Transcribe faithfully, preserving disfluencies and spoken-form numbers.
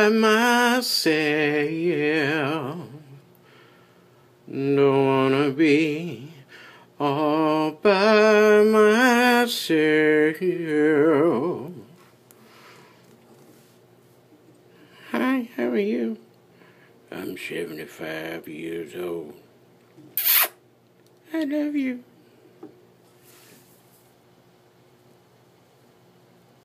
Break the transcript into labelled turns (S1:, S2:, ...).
S1: by myself. Don't wanna be all by myself. Hi, how are you? I'm seventy-five years old. I love you.